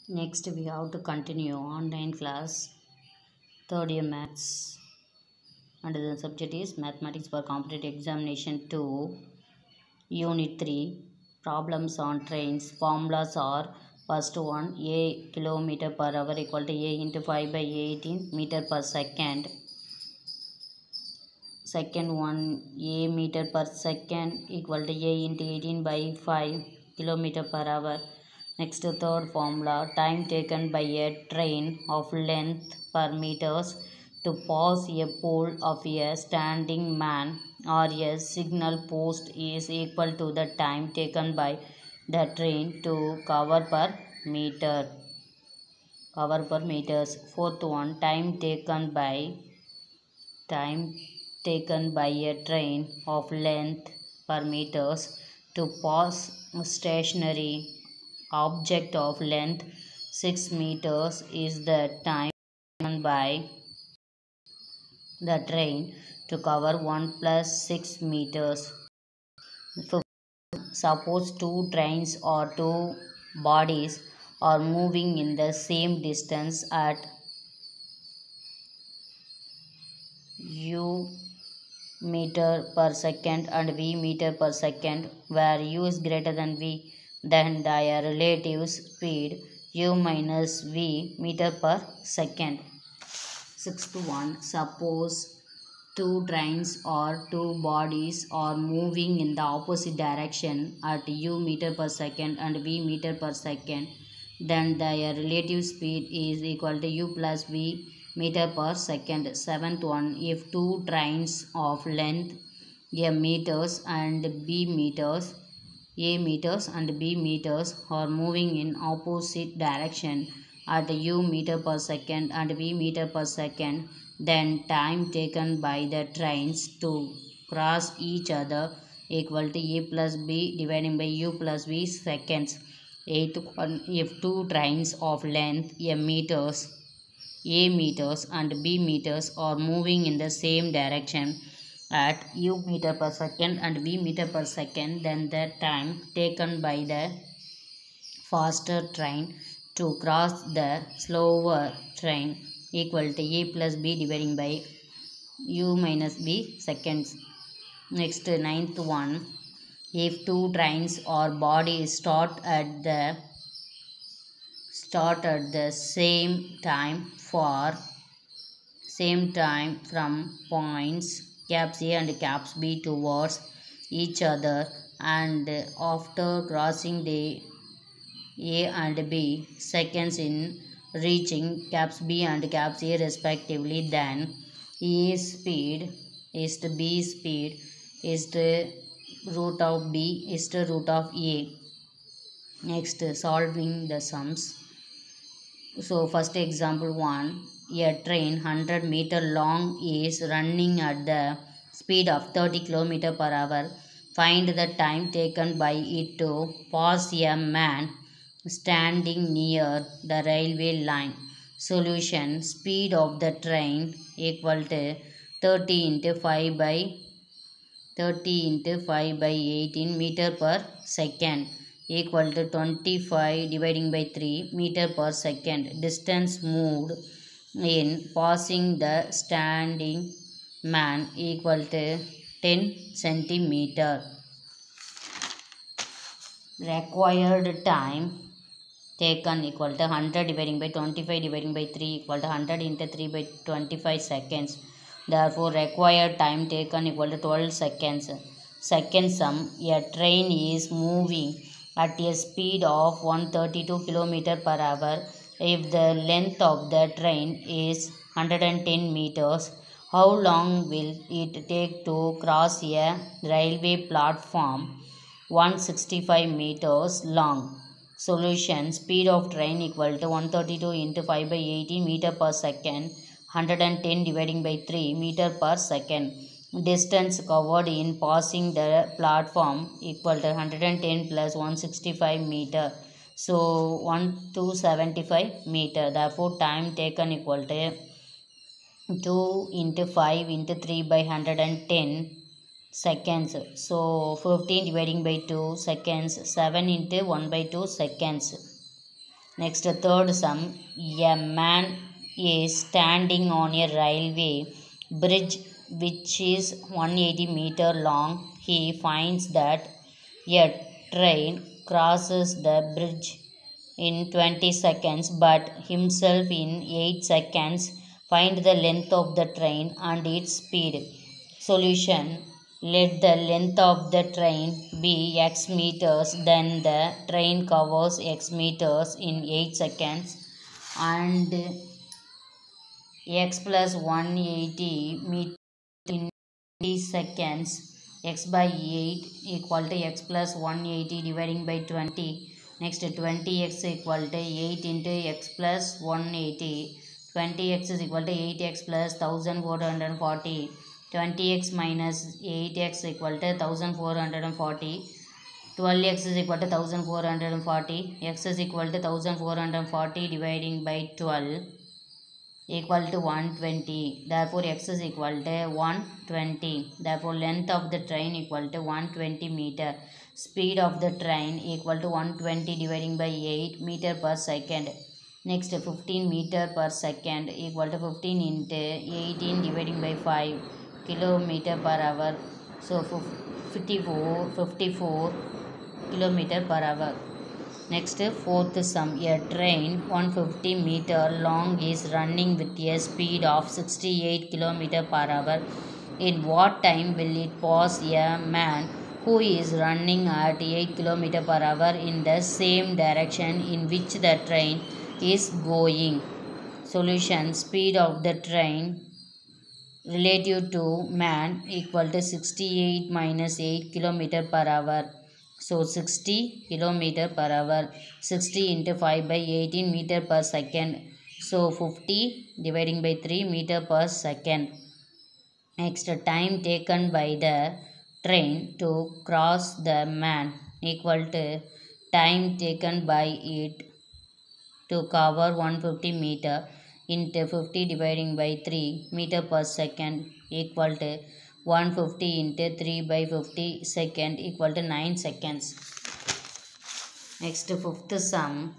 Next, we have to continue online class, third year maths, and the subject is mathematics for competitive examination 2, unit 3, problems on trains. Formulas are: first one, a kilometer per hour equal to a into 5 by 18 meter per second. Second one, a meter per second equal to a into 18 by 5 kilometer per hour. Next, third formula, time taken by a train of length per meters to pass a pole of a standing man or a signal post is equal to the time taken by the train to cover per meters. Fourth one, time taken by a train of length per meters to pass a stationary object of length 6 meters is the time taken by the train to cover 1 plus 6 meters. Suppose two trains or two bodies are moving in the same distance at u meter per second and v meter per second, where u is greater than v, then their relative speed u minus v meter per second. Sixth one, suppose two trains or two bodies are moving in the opposite direction at u meter per second and v meter per second, then their relative speed is equal to u plus v meter per second. Seventh one, if two trains of length a meters and b meters a meters and b meters are moving in opposite direction at u meter per second and v meter per second, then time taken by the trains to cross each other equal to a plus b dividing by u plus v seconds. Eighth one, if two trains of length a meters and b meters are moving in the same direction at u meter per second and v meter per second, then the time taken by the faster train to cross the slower train equal to a plus b dividing by u minus b seconds. Next, ninth one, if two trains or bodies start at the same time from points caps A and caps B towards each other, and after crossing the A and B seconds in reaching caps B and caps A respectively, then A speed is to B speed is the root of B is the root of A. Next, solving the sums. So first example 1, a train 100-meter long is running at the speed of 30 km per hour. Find the time taken by it to pass a man standing near the railway line. Solution, speed of the train equal to 30 into 5 by 18 meter per second equal to 25 dividing by 3 meter per second. Distance moved in passing the standing man equal to 10 centimeter. Required time taken equal to 100 dividing by 25 dividing by 3 equal to 100 into 3 by 25 seconds. Therefore, required time taken equal to 12 seconds. Second sum, a train is moving at a speed of 132 km per hour. If the length of the train is 110 meters, how long will it take to cross a railway platform 165 meters long? Solution, speed of train equal to 132 into 5 by 18 meter per second, 110 dividing by 3 meter per second. Distance covered in passing the platform equal to 110 plus 165 meter. So 1275 meter. Therefore, time taken equal to 2 into 5 into 3 by 110 seconds. So 15 dividing by 2 seconds, 7 into 1 by 2 seconds. Next, third sum. A man is standing on a railway bridge which is 180-meter long. He finds that a train crosses the bridge in 20 seconds but himself in 8 seconds. Find the length of the train and its speed. Solution. Let the length of the train be x meters, then the train covers x meters in 8 seconds, and x plus 180 meters in 20 seconds. X by 8 equal to x plus 180 dividing by 20. Next, 20x equal to 8 into x plus 180. 20x is equal to 8x plus 1440. 20x minus 8x equal to 1440. 12x is equal to 1440. X is equal to 1440 dividing by 12 equal to 120. Therefore, x is equal to 120. Therefore, length of the train equal to 120 meter. Speed of the train equal to 120 dividing by 8 meter per second. Next, 15 meter per second equal to 15 into 18 dividing by 5 kilometer per hour. So, 54 kilometer per hour. Next, fourth sum. A train 150 meter long is running with a speed of 68 kilometer per hour. In what time will it pass a man who is running at 8 kilometer per hour in the same direction in which the train is going? Solution. Speed of the train relative to man equal to 68 minus 8 kilometer per hour. So 60 kilometer per hour. 60 into 5 by 18 meter per second. So 50 dividing by 3 meter per second. Next, time taken by the train to cross the man equal to time taken by it to cover 150 meter into 50 dividing by 3 meter per second equal to 150 into 3 by 50 second equal to 9 seconds. Next, fifth sum.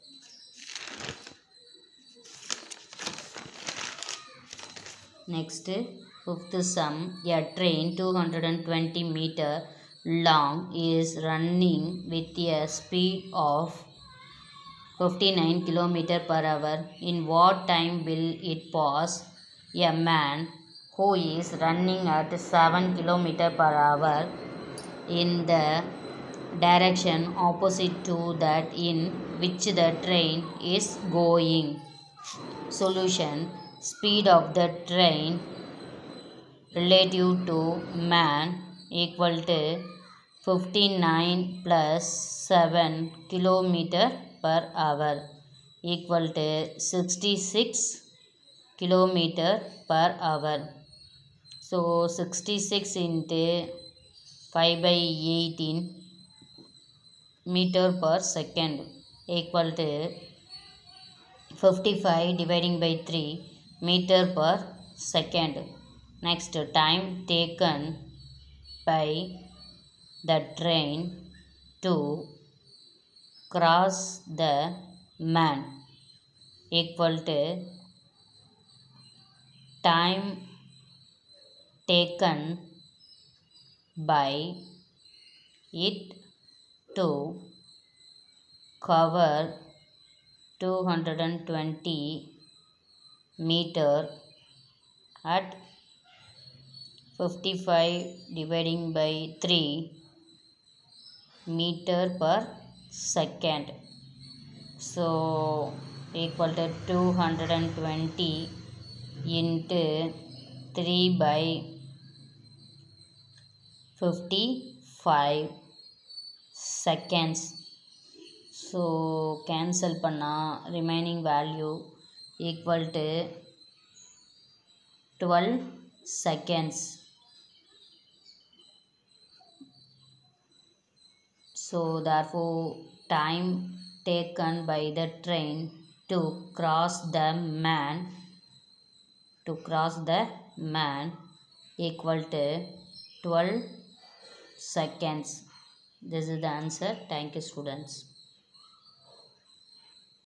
Next, fifth sum. A train 220 meter long is running with a speed of 59 kilometer per hour. In what time will it pass a man who is running at 7 kilometer per hour in the direction opposite to that in which the train is going? Solution. Speed of the train relative to man equal to 59 plus 7 kilometer per hour equal to 66 kilometer per hour. So 66 into 5 by 18 meter per second equal to 55 dividing by 3 meter per second. Next, time taken by the train to cross the man equal to time taken by it to cover 220 meter at 55 dividing by 3 meter per second. So equal to 220 into 3 by 55 seconds. So cancel panna remaining value equal to 12 seconds. So therefore time taken by the train to cross the man equal to 12 seconds. This is the answer. Thank you, students.